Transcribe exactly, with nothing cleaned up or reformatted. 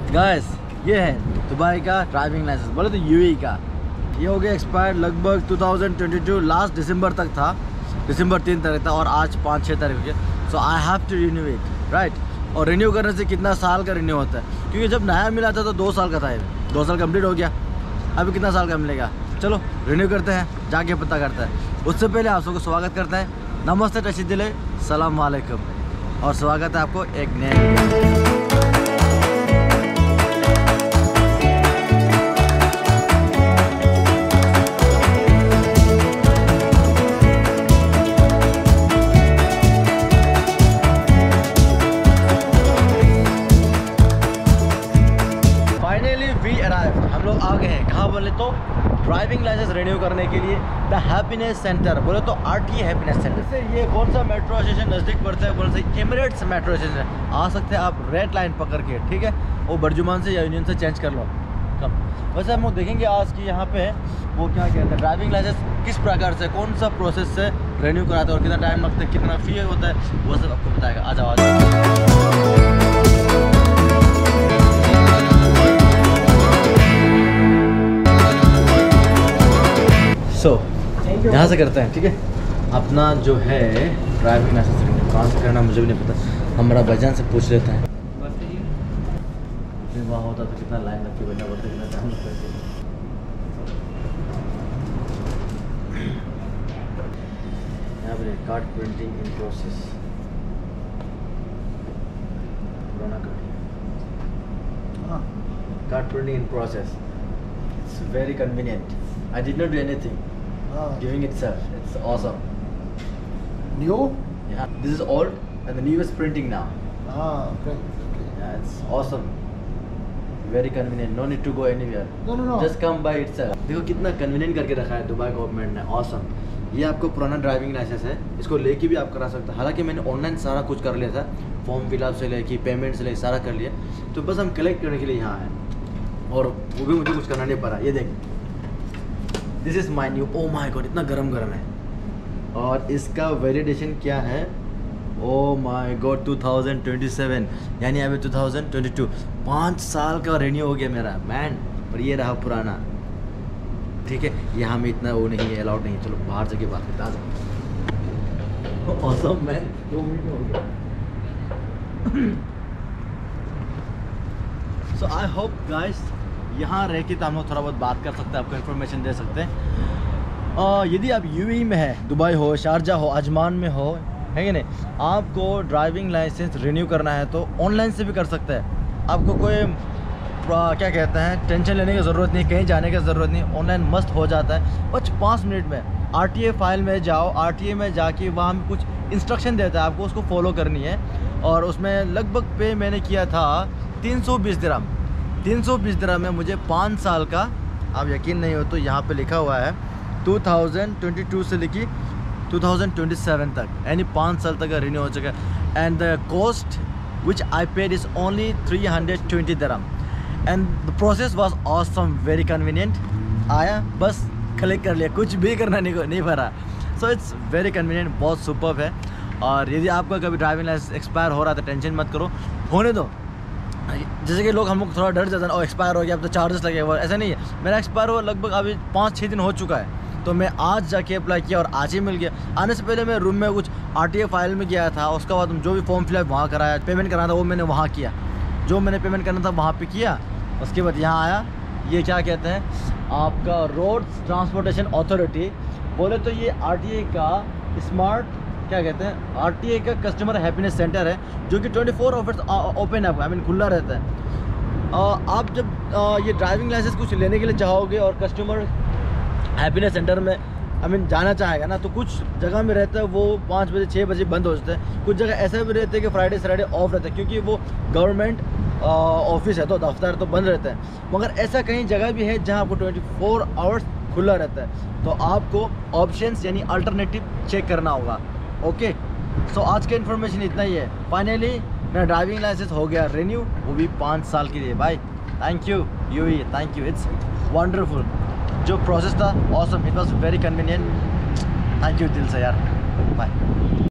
Guys ये है Dubai का ड्राइविंग लाइसेंस, बोले तो यूएई का। ये हो गया एक्सपायर लगभग दो हज़ार बाईस लास्ट दिसंबर तक था, दिसंबर तीन तारीख था और आज पाँच छः तारीख हो गया। So I have to renew it, right. और रिन्यू करने से कितना साल का रिन्यू होता है, क्योंकि जब नया मिला था तो दो साल का था, ये दो साल कंप्लीट हो गया, अभी कितना साल का मिलेगा। चलो रिन्यू करते हैं, जाके पता करते हैं। उससे पहले आप सबको स्वागत करता है, नमस्ते टशी दिले, सलाम वालेकुम, और स्वागत है आपको एक नए। हम लोग आ गए हैं कहाँ बोले तो ड्राइविंग लाइसेंस रिन्यू करने के लिए द हैप्पीनेस सेंटर, बोले तो आरटीए हैप्पीनेस सेंटर से। ये कौन सा मेट्रो स्टेशन नज़दीक पड़ता है, बोले तो एमिरेट्स मेट्रो स्टेशन आ सकते हैं आप रेड लाइन पकड़ के, ठीक है। वो बर्जुमान से या यूनियन से चेंज कर लो कब। वैसे हम लोग देखेंगे आज की यहाँ पे वो क्या कहते हैं, ड्राइविंग लाइसेंस किस प्रकार से, कौन सा प्रोसेस से रिन्यू कराते हैं और कितना टाइम लगता है, कितना फी होता है, वो सब आपको बताएगा। आ जाओ आ जाओ। सो so, यहाँ से करते हैं, ठीक है। अपना जो है ड्राइविंग लाइसेंस कहाँ से करना मुझे भी नहीं पता, हमारा भाईजान से पूछ लेते हैं। वहाँ होता तो कितना लाइन लग के बैठना पड़ता, कितना टाइम लगता है। यहाँ पर कार्ड प्रिंटिंग इन प्रोसेस, पुराना card card printing in process. It's very convenient. I did not do anything. Ah. Giving itself. It's awesome. New? Yeah. This is old and the new is printing now. Ah, okay. okay. Yeah, it's awesome. Very convenient. No need to go anywhere. No, no, no. Just come by itself. देखो कितना convenient करके रखा है Dubai government ने। Awesome. ये आपको पुराना driving licence है, इसको लेके भी आप करा सकते हैं। हालांकि मैंने ऑनलाइन सारा कुछ कर लिया था, फॉर्म फिलअप से लेके पेमेंट से लेके सारा कर लिया, तो बस हम कलेक्ट करने के लिए यहाँ आए और वो भी मुझे कुछ करना नहीं पड़ा। ये देख, this is my new. Oh my god, इतना गरम गरम है। और इसका वैलिडेशन क्या है, oh my god two thousand twenty seven, यानी अभी टू थाउजेंड ट्वेंटी टू, पाँच साल का रिन्यू हो गया मेरा मैन। और ये रहा पुराना, ठीक है। यहाँ में इतना वो नहीं है, अलाउड नहीं है। चलो बाहर जाके बात करते हैं। ऑसम मैन, दो मिनट हो गया। सो आई होप गाइस यहाँ रह के तो हम लोग थोड़ा बहुत बात कर सकते हैं, आपको इन्फॉर्मेशन दे सकते हैं। आ, यदि आप यूएई में है, दुबई हो, शारजा हो, अजमान में हो, है कि नहीं, आपको ड्राइविंग लाइसेंस रिन्यू करना है तो ऑनलाइन से भी कर सकते हैं। आपको कोई क्या कहते हैं टेंशन लेने की ज़रूरत नहीं, कहीं जाने की ज़रूरत नहीं, ऑनलाइन मस्त हो जाता है। बस पाँच मिनट में आरटीए फाइल में जाओ, आरटीए में जाके वहाँ में कुछ इंस्ट्रक्शन देता है, आपको उसको फॉलो करनी है। और उसमें लगभग पे मैंने किया था तीन सौ बीस दिरहम, तीन सौ बीस दिरहम में मुझे पाँच साल का, आप यकीन नहीं हो तो यहाँ पे लिखा हुआ है दो हज़ार बाईस से लेके दो हज़ार सत्ताईस तक, यानी पाँच साल तक का रिन्यू हो चुका है। And the cost which I paid is only three hundred twenty dirham and the process was awesome, very convenient. आया, बस क्लिक कर लिया, कुछ भी करना नहीं नहीं पड़ा। सो इट्स वेरी कन्वीनियंट, बहुत सुपर्ब है। और यदि आपका कभी ड्राइविंग लाइसेंस एक्सपायर हो रहा था, टेंशन मत करो, होने दो। जैसे कि लोग हम लोग थोड़ा डर जाते हैं, और एक्सपायर हो गया अब तो चार्जेस लगेगा, ऐसा नहीं है। मेरा एक्सपायर हुआ लगभग अभी पाँच छः दिन हो चुका है, तो मैं आज जाके अप्लाई किया और आज ही मिल गया। आने से पहले मैं रूम में कुछ आरटीए फाइल में गया था, उसके बाद जो भी फॉर्म फिलअप वहाँ कराया, पेमेंट कराना था वो मैंने वहाँ किया, जो मैंने पेमेंट करना था वहाँ पे किया। उसके बाद यहाँ आया, ये क्या कहते हैं आपका रोड ट्रांसपोर्टेशन अथॉरिटी, बोले तो ये आरटीए का स्मार्ट क्या कहते हैं, आरटीए का कस्टमर हैप्पीनेस सेंटर है, जो कि ट्वेंटी फोर आवर्स ओपन है, आई मीन खुला रहता है। आ, आप जब आ, ये ड्राइविंग लाइसेंस कुछ लेने के लिए चाहोगे और कस्टमर हैप्पीनेस सेंटर में आई मीन जाना चाहेगा ना, तो कुछ जगह में रहता है वो पाँच बजे छः बजे बंद हो जाता है। कुछ जगह ऐसे भी रहते हैं कि फ्राइडे सैटरडे ऑफ रहता है, क्योंकि वो गवर्नमेंट ऑफिस है तो दफ्तर तो बंद रहता है। मगर ऐसा कहीं जगह भी है जहाँ आपको ट्वेंटी फोर आवर्स खुला रहता है, तो आपको ऑप्शंस यानी अल्टरनेटिव चेक करना होगा। ओके, सो आज का इन्फॉर्मेशन इतना ही है। फाइनली मेरा ड्राइविंग लाइसेंस हो गया रिन्यू, वो भी पाँच साल के लिए। भाई thank you UAE, thank you, it's wonderful. जो प्रोसेस था awesome, it was very convenient. Thank you दिल से यार, बाय।